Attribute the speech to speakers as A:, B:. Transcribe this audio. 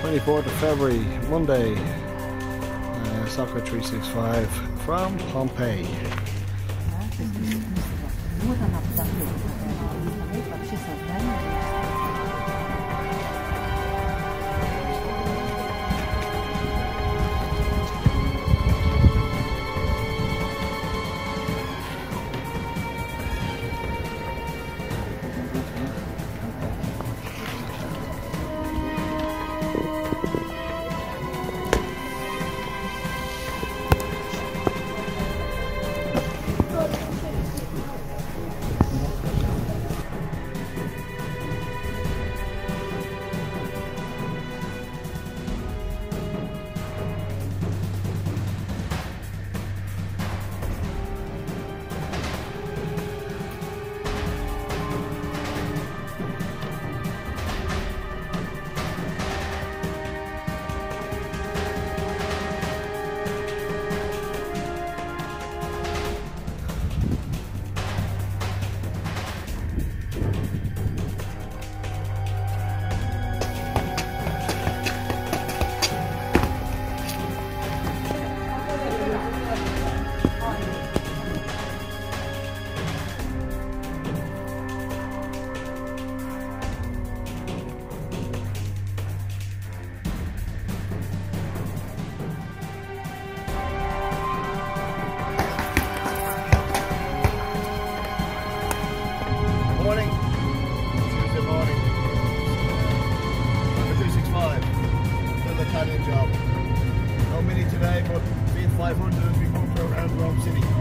A: 24th of February, Monday, Soccer365 from Pompeii.
B: Tuesday morning, Soccer365, still the Italian job. No mini today, but being 500 as we move around Rome City.